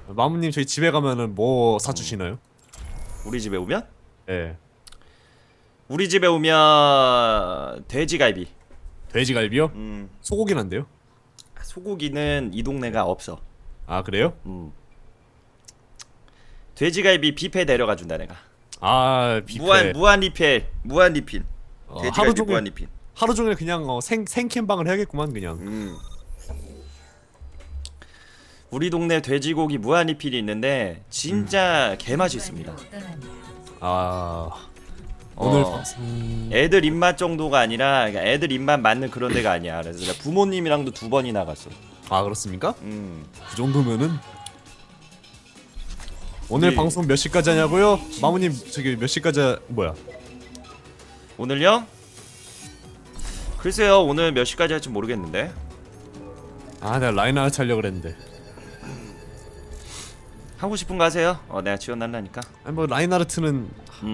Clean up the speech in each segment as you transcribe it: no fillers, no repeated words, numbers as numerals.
마무님 저희 집에 가면은 뭐 사주시나요? 우리 집에 오면? 예. 우리 집에 오면 돼지갈비. 돼지갈비요? 소고기는 안 돼요? 소고기는 이 동네가 없어. 아 그래요? 돼지갈비 뷔페 데려가 준다 내가. 아 뷔페. 무한 리필. 돼지갈비 하루 종일 무한 리필. 하루 종일 그냥 생캠방을 해야겠구만 그냥. 우리 동네 돼지고기 무한 리필이 있는데 진짜 개맛있습니다. 아 오늘 애들 입맛 정도가 아니라 그러니까 애들 입맛 맞는 그런 데가 아니야. 그래서 내가 부모님이랑도 2번이나 갔어. 아 그렇습니까? 그 정도면은 오늘 방송 몇 시까지 하냐고요? 마무님 저기 몇 시까지 뭐야? 오늘요? 글쎄요 오늘 몇 시까지 할지 모르겠는데. 아 내가 라인아웃 하려고 그랬는데. 하고 싶은 거 하세요. 내가 지원할라니까. 아니 뭐 라인하르트는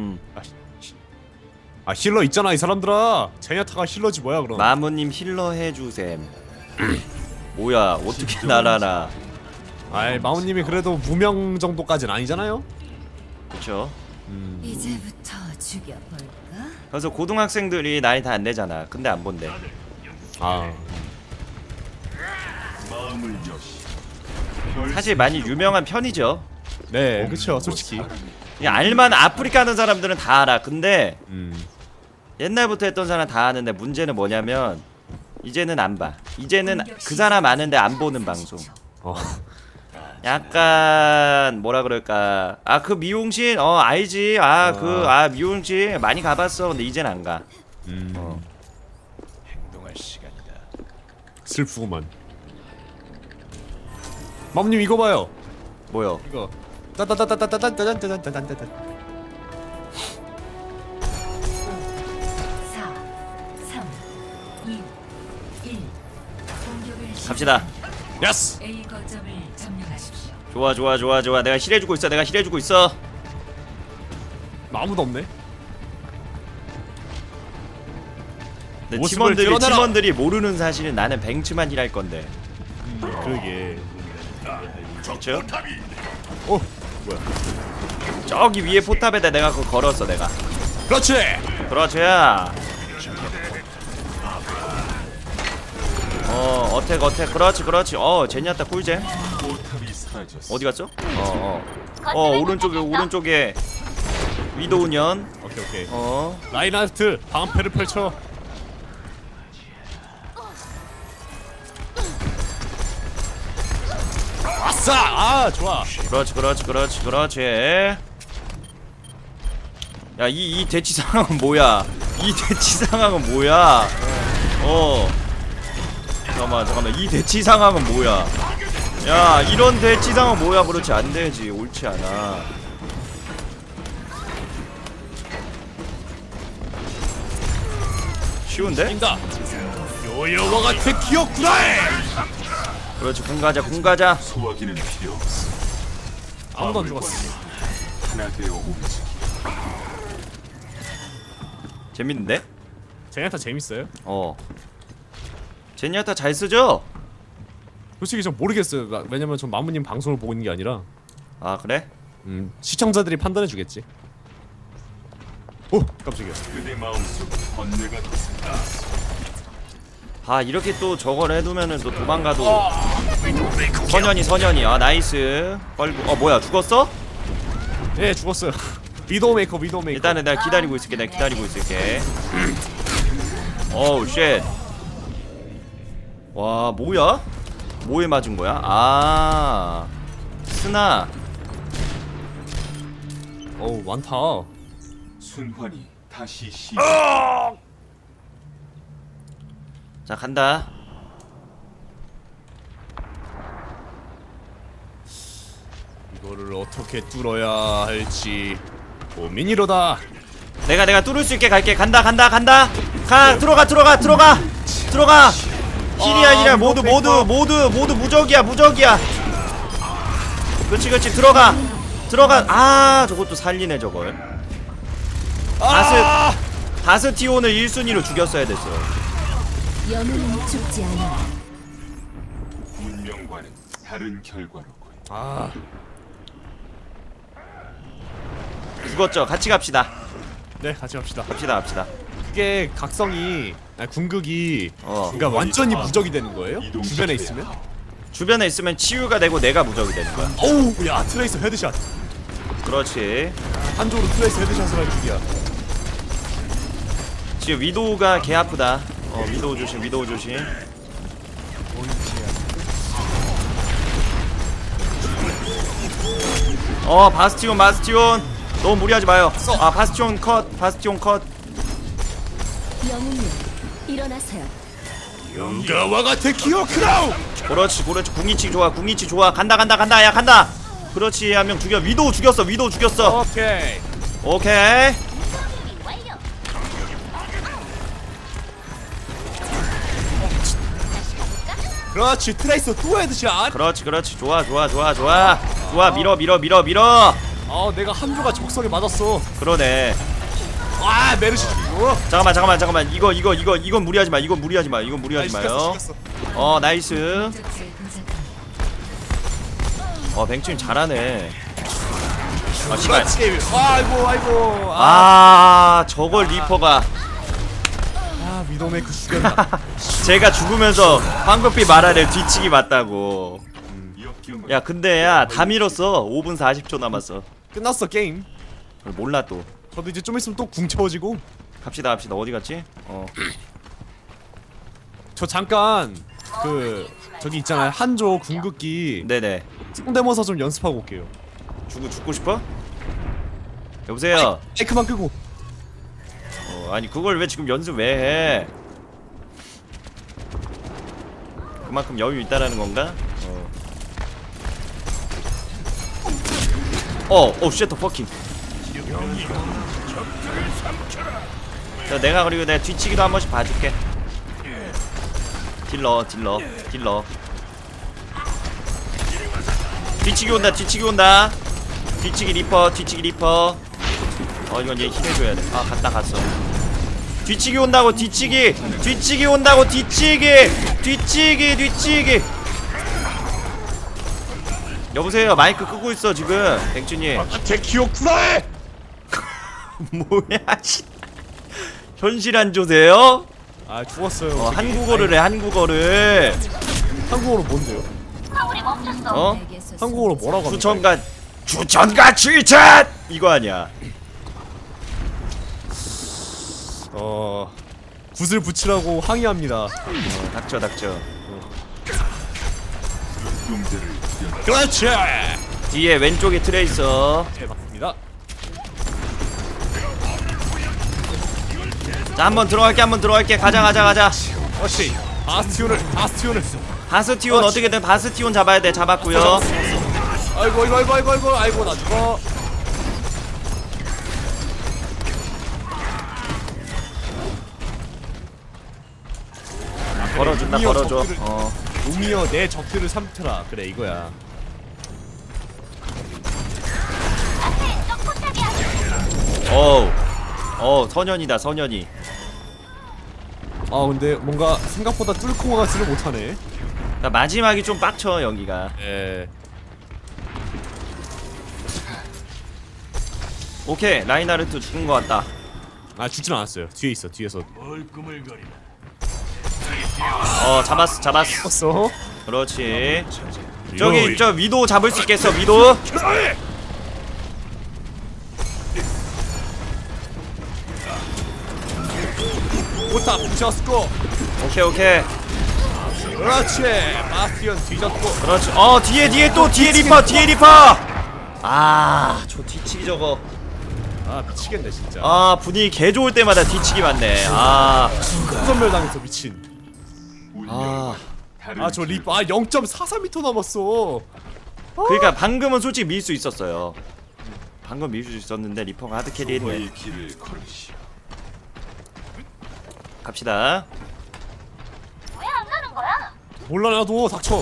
힐러 있잖아 이 사람들아. 제냐타가 힐러지 뭐야 그럼. 마무님 힐러 해주셈. 뭐야 어떻게 날아나. 아이 마무님이 그래도 무명 정도까지는 아니잖아요. 그쵸. 이제부터 죽여볼까? 그래서 고등학생들이 나이 다 안 되잖아. 근데 안 본대. 아 사실 많이 유명한 편이죠. 네 그쵸 솔직히. 그냥 알만 아프리카 하는 사람들은 다 알아. 근데 옛날부터 했던 사람 다 아는데 문제는 뭐냐면 이제는 안 봐. 이제는 그 사람 아는데 안 보는 방송. 약간 뭐라 그럴까. 아 그 미용실 알지. 미용실 많이 가봤어. 근데 이젠 안 가. 행동할 시간이다. 슬프구만. 마무님 이거 봐요. 뭐요? 이거 따따따따따따따따따따따따 4, 3, 2, 1. 공격을 갑시다. 예스. A 거점을 점령하십시오. 좋아 좋아 좋아 좋아. 내가 힐해주고 있어. 내가 힐해주고 있어. 아무도 없네. 근데 모습을 드러내라. 팀원들이 모르는 사실은 나는 벤츠만 힐할 건데. 그러게. 그쵸? 뭐야? 저기 위에 포탑에다 내가 그거 걸었어 내가. 그렇지. 그렇지야. 어택 그렇지. 제니아타 꿀잼. 어디 갔어? 오른쪽에 위도우년. 오케이. 라인하르트 방패를 펼쳐. 아싸! 아 좋아. 그렇지. 야 이 대치 상황은 뭐야? 이 대치 상황은 뭐야? 잠깐만 이 대치 상황은 뭐야? 야 이런 대치 상황 뭐야? 그렇지 안 되지. 옳지 않아. 쉬운데? 인다. 요요와 같은 기억구나. 그렇지 공가자. 소화기는 필요 없어. 아무도 안 죽었어. 하나 되어 움직이. 재밌는데? 제냐타 재밌어요? 제니아타 잘 쓰죠? 솔직히 전 모르겠어요. 왜냐면 전 마무님 방송을 보고 있는 게 아니라. 아 그래? 시청자들이 판단해 주겠지. 오 깜짝이야. 그대 마음속 번뇌가 돋습니다. 이렇게 또 저걸 해두면은 또 도망가도 선현이 나이스 뻘고. 뭐야 죽었어? 예 죽었어요. 위도우 메이커. 일단은 내가 기다리고 있을게. 어우 쉣. 와 뭐야? 뭐에 맞은 거야? 스나. 어우 많다. 순환이 다시 시작. 자 간다. 이거를 어떻게 뚫어야 할지 고민이로다. 내가 뚫을 수 있게 갈게. 간다. 들어가. 힐이야. 모두 무적이야. 그렇지. 들어가. 저것도 살리네 저걸. 다스티온을 1순위로 죽였어야 됐어. 영웅은 죽지 않아. 운명과는 다른 결과로군. 아, 죽었죠. 같이 갑시다. 네 같이 갑시다. 갑시다. 그게 각성이 아니, 궁극이 어. 그러니까 완전히 무적이 되는 거예요? 이동 주변에 시켜야 있으면? 주변에 있으면 치유가 되고 내가 무적이 되는 거야. 어우, 야 트레이서 헤드샷. 그렇지. 한쪽으로 트레이서 헤드샷을 할 줄이야. 지금 위도우가 개 아프다. 위도우 조심. 바스티온 너무 무리하지 마요. 아 바스티온 컷. 영웅님 일어나세요. 영가와 같은 기어 크라우. 그렇지. 궁이치 좋아. 간다. 야 간다. 그렇지. 한 명 죽여. 위도우 죽였어. 오케이. 그렇지 트레이서 또 헤드샷. 그렇지. 좋아. 밀어. 내가 한조가 적성에 맞았어. 그러네. 와 메르시 죽이고. 잠깐만. 이건 무리하지 마. 이건 무리하지 마요. 시켰어. 나이스. 목적지에 도착합니다. 뱅추님 잘하네. 아 씨발. 그렇지. 아이고. 저걸 리퍼가 위도메이크 죽였다. 제가 죽으면서 황급히 말하래. 뒤치기 맞다고. 역경을 야 근데 다 밀었어. 5분 40초 남았어. 끝났어 게임. 몰라 또. 저도 이제 좀 있으면 또 궁 채워지고. 갑시다. 어디 갔지? 저 잠깐 저기 있잖아요 한조 궁극기 네네. 성대모사 좀 연습하고 올게요. 죽고 싶어? 여보세요. 마이크만 끄고. 아니 그걸 왜 지금 연습 왜 해? 그만큼 여유 있다라는 건가? 쉣 더 퍼킹. 내가 그리고 내가 뒤치기도 한 번씩 봐줄게. 딜러. 뒤치기 온다. 뒤치기 리퍼. 이건 얘 힐해줘야 돼. 갔어. 뒤치기 온다고. 여보세요. 마이크 끄고 있어 지금. 뱅준님. 제 기억 구라해. 뭐야 씨. 현실 안 조세요? 죽었어요. 한국어를 해. 한국어를. 한국어로 뭔데요? 내게서 한국어로 뭐라고 합니까? 주천가 취천 이거 아니야. 굿을 붙이라고 항의합니다. 닥쳐. 용제를 그렇지. 뒤에 왼쪽에 트레이서. 네 맞습니다. 자 한번 들어갈게. 가자. 그렇지. 바스티온을. 바스티온 어떻게든 바스티온 잡아야 돼. 잡았고요. 아이고 나 죽어. 벌어줘. 용이여 내 적들을 삼켜라. 그래 이거야. 선연이. 근데 뭔가 생각보다 뚫고 가지를 못하네. 그러니까 마지막이 좀 빡쳐 연기가. 오케이 라인하르트 죽은 것 같다. 죽진 않았어요. 뒤에서. 잡았어. 죽었어. 그렇지. 저기 저 위도 잡을 수 있겠어. 위도. 못다 부셨고. 오케이. 그렇지. 바스티온 뒤졌고. 그렇지. 뒤에 리퍼. 저 뒤치기 저거. 미치겠네 진짜. 분위기 개 좋을 때마다 뒤치기 맞네. 선멸 당해서 미친. 운명과 다른 저 리퍼 0.43m 남았어. 그러니까 방금은 솔직히 밀 수 있었어요. 방금 밀 수 있었는데 리퍼가 하드캐리했네. 수호의 길을 걸으시오. 갑시다. 몰라 나도 닥쳐.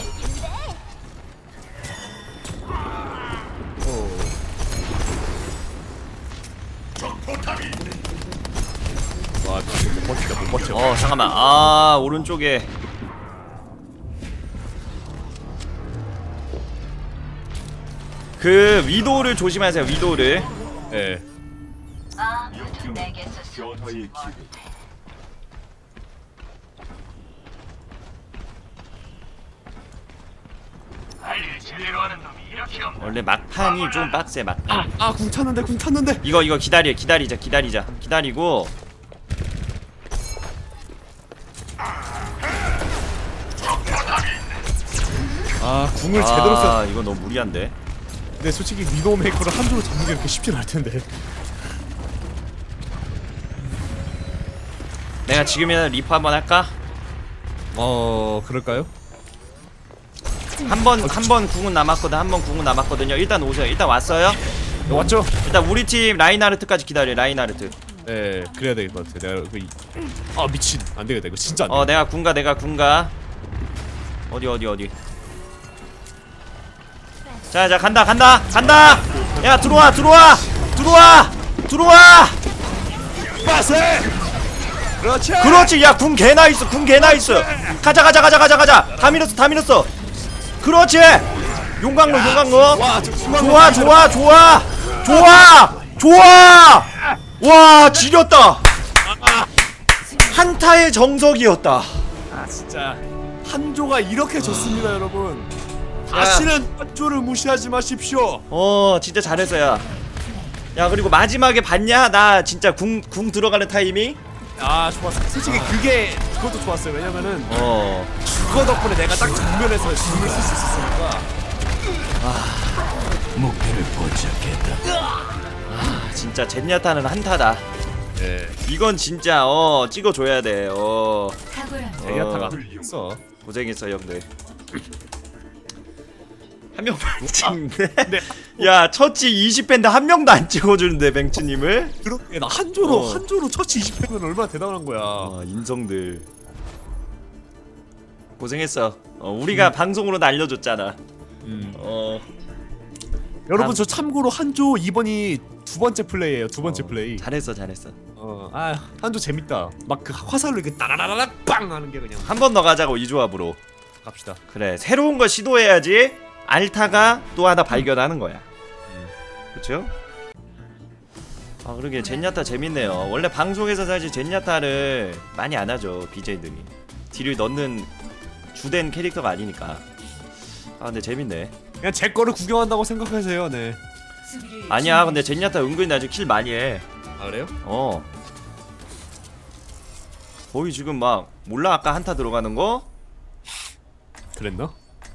와 못 버텨. 잠깐만. 오른쪽에 그 위도를 조심하세요. 위도를. 예. 아무튼 내게서 변화의 기회. 원래 막판이 좀 빡세. 막판. 아궁 찼는데 궁 찼는데. 이거 기다리자. 기다리고. 아 궁을 제대로 써. 이거 너무 무리한데. 근데 솔직히 위도우 메이커를 한 조로 잡는 게 그렇게 쉽진 않을 텐데. 내가 지금이라도 리프 한번 할까? 그럴까요? 한 번 궁은 남았거든. 한 번 궁은 남았거든요. 일단 오세요. 일단 왔어요. 네, 왔죠? 일단 우리 팀 라인하르트까지 기다려. 라인하르트. 예, 그래야 될 것 같아. 내가 아 미친, 안 되겠다. 이거 진짜 안 돼. 내가 군가. 어디. 자, 간다. 야, 들어와. 빠세. 그렇지. 야, 궁 개 나이스. 가자. 다 밀었어. 그렇지. 용광로. 좋아. 와, 지렸다. 한타의 정석이었다. 아 진짜 한조가 이렇게 좋습니다, 여러분. 다시는 한조를 무시하지 마십시오. 진짜 잘했어. 야, 그리고 마지막에 봤냐? 나 진짜 궁 들어가는 타이밍. 아 좋았어. 솔직히 그것도 좋았어요. 왜냐면은 어. 그거 덕분에 내가 딱 정면에서 궁을 쓸 수 있었으니까. 목표를 포착했다. 진짜 젠야타는 한타다. 예. 이건 진짜 찍어줘야 돼. 탁월함. 제야타가 했어. 고생했어 형들. 한 명만 찍는데? 야, 처치 20회인데 한 명도 안 찍어주는데 뱅츠님을? 그렇게 나 한조로 처치 20회면 얼마나 대단한 거야. 인성들 고생했어. 우리가 방송으로 알려줬잖아. 여러분 저 참고로 한조 이번이 두 번째 플레이예요. 두 번째 플레이. 잘했어. 한조 재밌다. 막 그 화살로 이렇게 따라라라락 빵 하는 게 그냥. 한 번 더 가자고. 이 조합으로 갑시다. 그래, 새로운 거 시도해야지 알타가 또 하나 발견하는 거야. 그쵸? 그러게 젠야타 재밌네요. 원래 방송에서 사실 젠야타를 많이 안 하죠, BJ들이. 딜을 넣는 주된 캐릭터가 아니니까. 근데 재밌네. 그냥 제 거를 구경한다고 생각하세요. 네. 아니야, 근데 젠야타 은근히 아주 킬 많이 해. 아 그래요? 거의 지금 막 몰라, 아까 한타 들어가는 거? 그랬나?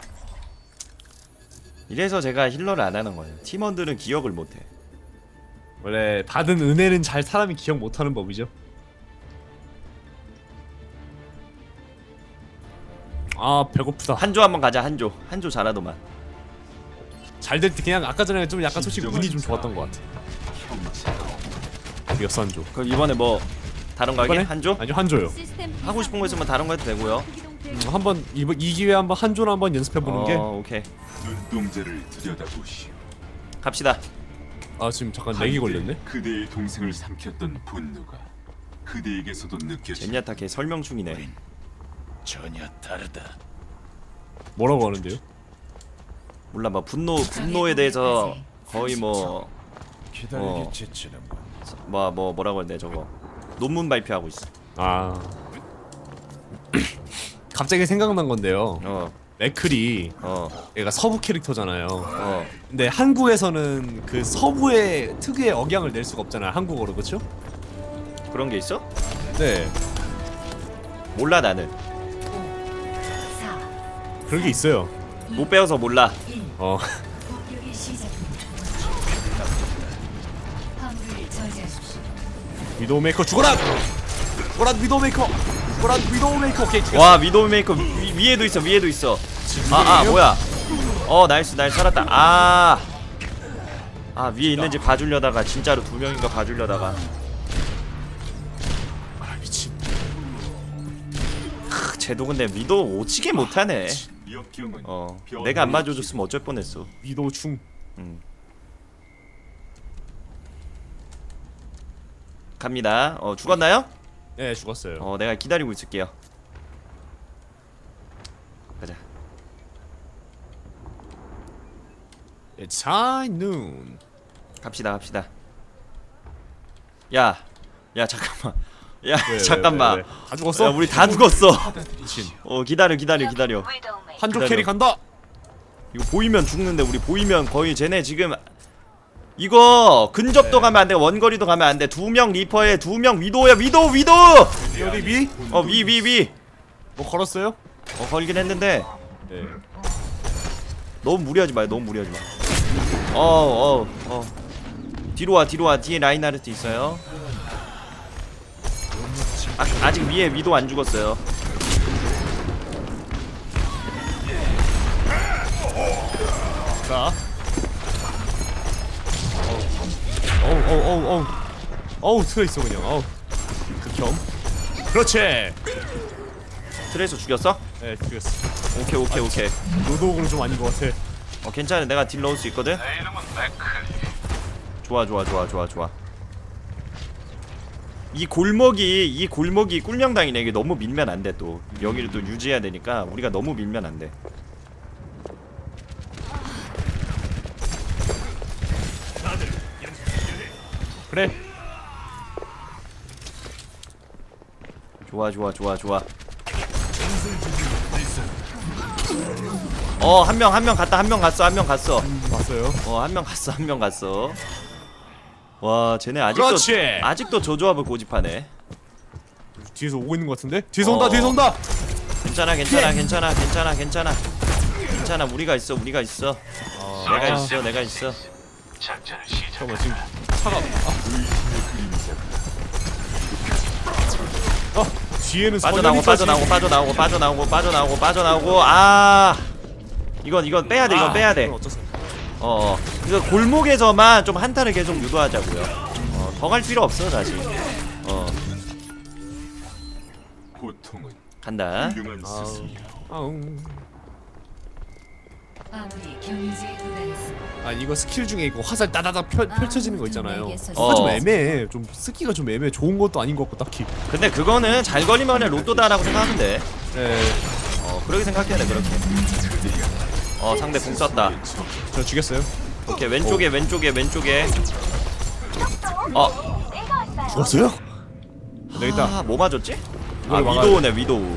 이래서 제가 힐러를 안 하는 거예요. 팀원들은 기억을 못해. 원래 받은 은혜는 잘 사람이 기억 못하는 법이죠. 아 배고프다. 한조 한번 가자. 한조 잘하더만. 잘 될 때 그냥 아까 전에 좀 약간 솔직히 운이 좀 좋았던 것 같아. 어디였어 한조? 그럼 이번에 뭐 다른 거 하게? 이번에? 한조? 아니요 한조요. 하고 싶은 거 있으면 다른 거 해도 되고요. 한번 이 기회에 한번 한조를 한번 연습해 보는 게. 오케이. 눈동자를 들여다보시오. 갑시다. 아 지금 잠깐 렉이 걸렸네. 그대의 동생을 삼켰던 분노가 그대에게서도 느껴지. 젠야타 걔 설명 중이네. 전혀 다르다. 뭐라고 하는데요? 몰라, 뭐 분노에 대해서 거의 뭐 기다리기 지치는 건 뭐라고 해야 돼, 저거 논문 발표하고 있어. 갑자기 생각난 건데요. 맥클이 얘가 서부 캐릭터잖아요. 근데 한국에서는 그 서부의 특유의 억양을 낼 수가 없잖아요. 한국어로, 그렇죠? 그런 게 있어? 네. 몰라 나는. 그런 게 있어요. 못 배워서 몰라. 공격이 시작됩니다. 화물을 저지하십시오. 위도우 메이커 죽어라! 죽어라 위도우 메이커! 죽어라 위도우 메이커! 오케이. 와, 위도우 메이커 위에도 있어. 뭐야? 나이스 살았다. 위에 있는지 봐주려다가 진짜로 두 명인가 봐주려다가. 미친. 쟤도 근데 위도우 오지게 못하네. 역경은 내가 안 맞아줬으면 어쩔 뻔했어. 위도우 충. 갑니다. 죽었나요? 네, 죽었어요. 내가 기다리고 있을게요. 가자. It's high noon. 갑시다. 야 잠깐만. 야 왜, 잠깐만. 왜? 다 죽었어? 야, 우리 다 죽었어. 미친. 기다려. 한조 기다려. 캐릭 간다. 이거 보이면 죽는데 우리 보이면 거의 쟤네 지금 이거 근접도 가면 안 돼. 원거리도 가면 안 돼. 2명 리퍼에 2명 위도야. 위도. 여기 위? 위. 뭐 걸었어요? 걸긴 했는데 네. 너무 무리하지 마요. 뒤로 와. 뒤에 라인하르트 있어요. 아직 위에 위도 안 죽었어요. 자. 어우 트레이서 그냥. 어우. 극혐. 그렇지. 트레이서 죽였어? 네, 죽였어. 오케이. 노도옥은 좀 아닌 것 같아. 괜찮아. 내가 딜 넣을 수 있거든. 좋아. 이 골목이 꿀명당이네. 이게 너무 밀면 안 돼. 또 여기를 또 유지해야 되니까 우리가 너무 밀면 안 돼. 그래. 좋아. 한 명 갔다. 한 명 갔어. 왔어요. 한 명 갔어. 와, 쟤네 그렇지. 아직도 저 조합을 고집하네. 뒤에서 오고 있는 것 같은데? 뒤에서 온다. 괜찮아. 우리가 있어. 내가 있어. 잠깐만 지금 차가. 뒤에는 빠져나오고. 이건 빼야 돼. 어쩔 수 그래서 없어. 골목에서만 좀 한타를 계속 유도하자고요. 더 갈 필요 없어 사실. 고통은 간다. 훌륭한 스승이야. 아무리 경지에 도달했습니다. 아니 이거 스킬 중에 이거 화살 따다닥 펼쳐지는 거 있잖아요. 어. 그거 좀 애매해. 좀 쓰기가 좀 애매해. 좋은 것도 아닌 것 같고 딱히. 근데 그거는 잘 걸리면 그냥 로또다라고 생각하면 돼. 네. 그렇게 생각해야 돼. 그렇게. 상대 공 썼다. 저 죽였어요. 오케이. 왼쪽에. 죽었어요? 여기 있다. 뭐 맞았지? 이걸 막아야 위도우네. 위도우.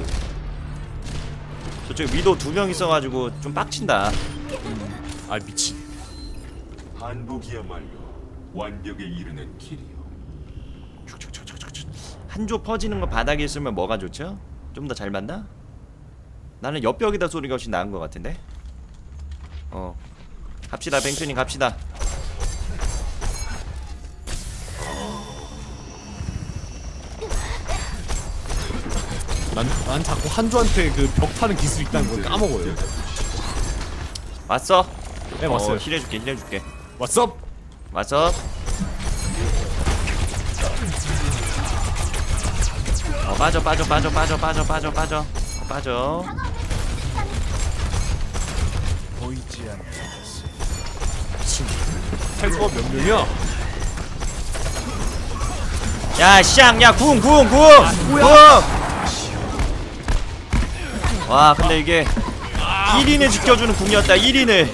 저쪽에 위도우 2명 있어가지고 좀 빡친다. 아 미친. 반복이야말로 완벽에 이르는 길이요. 한조 퍼지는 거 바닥에 있으면 뭐가 좋죠? 좀 더 잘 맞나? 나는 옆벽이다 소리가 훨씬 나은 것 같은데. 갑시다. 뱅크님 갑시다. 난 자꾸 한조한테 그 벽 타는 기술이 있다는 걸 까먹어요. 왔어? 네 왔어요. 힐해줄게. 왔어? 왔어? 빠져. 보이지 않는 미친. 탱커가 몇 명이야? 야, 궁! 와, 근데 이게 1인을 지켜주는 궁이었다. 1인을.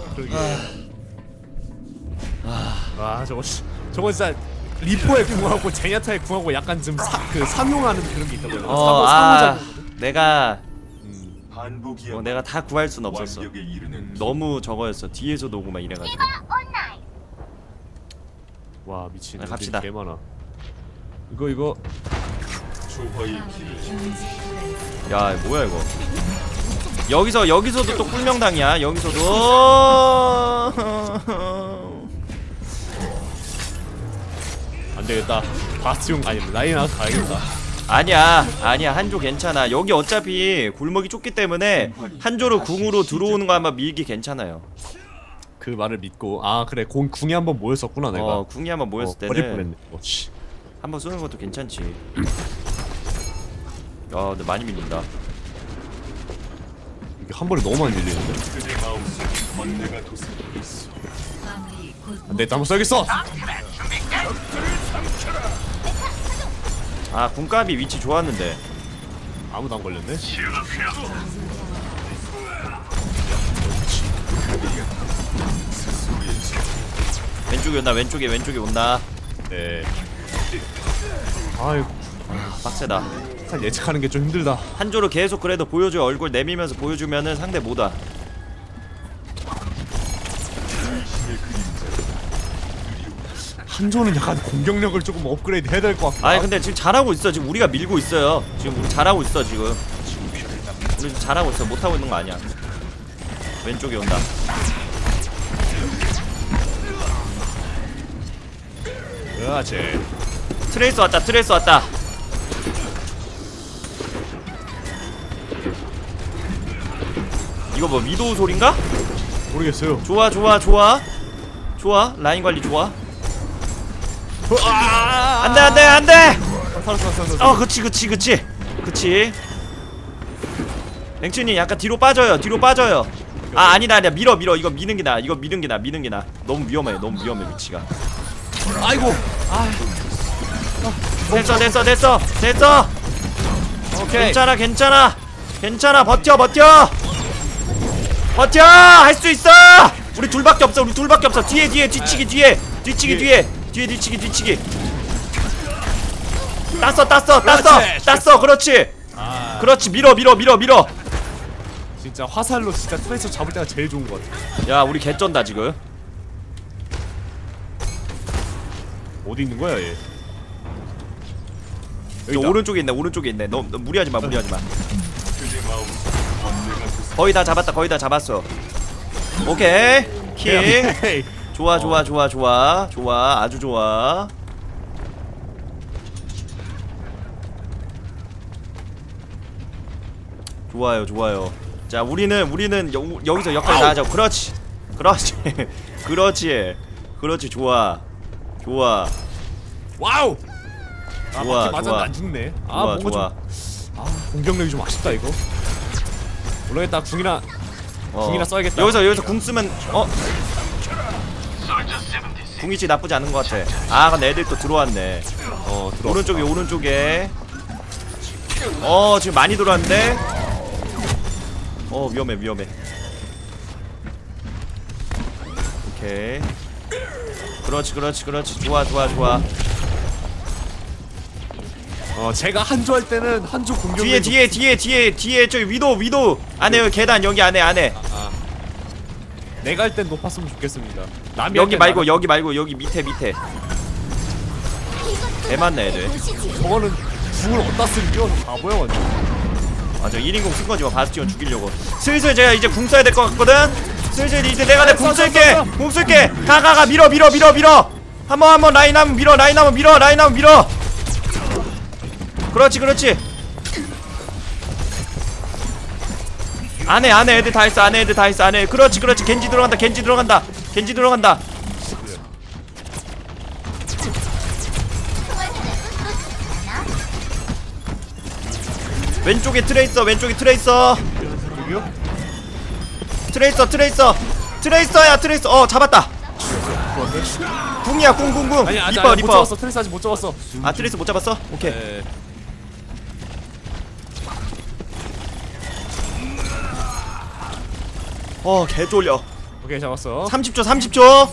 저거 진짜 리포의 궁하고 제냐타의 궁하고 약간 좀 삼용하는 그런 게 있다고요. 내가 반복이야. 내가 다 구할 순 없었어. 완벽에 이르는 너무 저거였어. 뒤에서도 오고 막 이래가지고. 와 미친. 갑시다. 개 많아. 이거 조화의 길을 경지에 도달했습니다. 야, 뭐야 이거? 여기서도 또 꿀명당이야. 여기서도. 안 되겠다. 바스용 아니 라인아 가야겠다. 아니야. 한조 괜찮아. 여기 어차피 골목이 좁기 때문에 한조로 궁으로 들어오는 거 한번 밀기 괜찮아요. 그 말을 믿고 그래 궁이 한번 모였었구나 내가. 궁이 한번 모였을 버릴 때는 뻔했네. 한번 쏘는 것도 괜찮지. 야, 근데 많이 밀린다. 이게 한 번에 너무 많이 밀리는데. 그대 마음속에 번뇌가 도사리고 있어. 아무리 곧 안돼 한번 써야겠어. 궁값이 위치 좋았는데. 아무도 안 걸렸네. 왼쪽에 온다. 왼쪽에 온다. 네. 아이고 빡세다. 살 예측하는 게 좀 힘들다. 한조로 계속 그래도 보여줘. 얼굴 내밀면서 보여주면은 상대 못와. 한조는 약간 공격력을 조금 업그레이드 해야 될 것 같고. 아니 근데 지금 잘하고 있어. 지금 우리가 밀고 있어요. 지금 우리 잘하고 있어 지금. 우리 지금 잘하고 있어. 못하고 있는 거 아니야. 왼쪽에 온다. 그렇지. 트레이스 왔다. 트레이스 왔다. 이거 뭐 위도우 소린가? 모르겠어요. 좋아 좋아 좋아 좋아. 라인 관리 좋아. 안돼 안돼 안돼. 살았어. 그치. 랭춘이 약간 뒤로 빠져요. 뒤로 빠져요. 아 아니다 밀어 이거 미는 게 나아. 이거 미는 게 나아. 너무 위험해 위치가. 아이고. 됐어. 오케이. 괜찮아. 버텨. 할 수 있어. 우리 둘밖에 없어. 뒤에 뒤치기. 땄어. 그렇지. 밀어. 진짜 화살로 진짜 트레이서 잡을 때가 제일 좋은 것 같아. 야 우리 개쩐다 지금. 어디 있는 거야 얘? 저 오른쪽에 있네. 너 무리하지 마. 거의 다 잡았어. 오케이. 킹. 좋아. 아주 좋아. 좋아요. 자, 우리는 여기서 역할 다 하자. 그렇지. 좋아. 와우. 좋아. 맞았는데 안 죽네. 뭔가 좋아. 좀 공격력이 좀 아쉽다 이거. 모르겠다. 궁이나 써야겠다. 여기서 궁 쓰면 궁이치 나쁘지 않은 것 같아. 근데 애들 또 들어왔네. 오른쪽에. 지금 많이 들어왔는데. 위험해. 오케이. 그렇지. 좋아. 제가 한조 할 때는 한조 공격. 뒤에 저기 위도 안에 계단 여기 안에. 내가 할 땐 높았으면 좋겠습니다. 여기 말고 여기 밑에. 애맞네 애들. 저거는 궁을 어디다 쓰는겨? 바보야 완전. 저 1인공 쓴 거지 뭐. 바스티온 죽이려고. 슬슬 제가 이제 궁 써야 될 것 같거든. 슬슬 이제 내가 내 궁 쓸게. 가 밀어. 한번 라인 한번 밀어. 그렇지. 안에 애들 다 있어. 안에. 그렇지. 겐지 들어간다. 왼쪽에 트레이서. 여기요? 트레이서. 잡았다. 궁이야. 궁. 아니 리퍼. 못 잡았어. 트레이스 아직 못 잡았어. 트레이서 못 잡았어? 오케이. 네. 개 쫄려. 오케이 잡았어. 30초.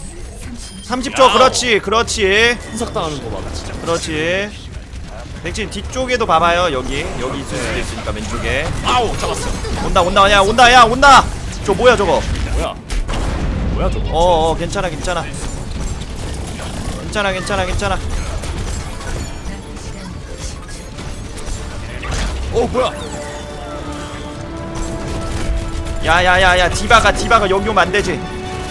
그렇지. 분석당하는 거 봐, 진짜. 그렇지. 백진 뒤쪽에도 봐봐요. 여기 있을 수도 있으니까 왼쪽에. 아우 잡았어. 온다. 저 뭐야 저거? 뭐야 저거? 괜찮아. 뭐야? 야야야야 디바가 여기 오면 안 되지.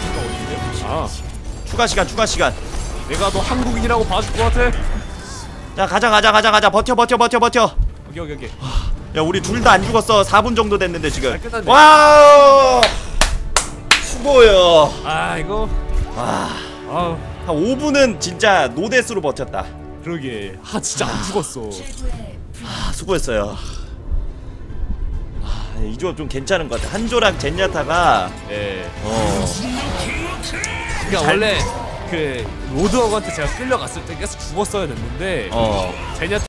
추가 시간. 내가 너 한국인이라고 봐줄 것 같아? 자 가자. 버텨. 오케이. 야 우리 둘 다 안 죽었어. 4분 정도 됐는데 지금. 끝났네. 와우. 수고요. 이거. 한 5분은 진짜 노데스로 버텼다. 그러게. 진짜 안 죽었어. 수고했어요. 이 조합 좀 괜찮은 것 같아. 한조랑 젠야타가. 그러니까 원래 그 로드워크한테 제가 끌려갔을 때 계속 죽었어야 됐는데 제냐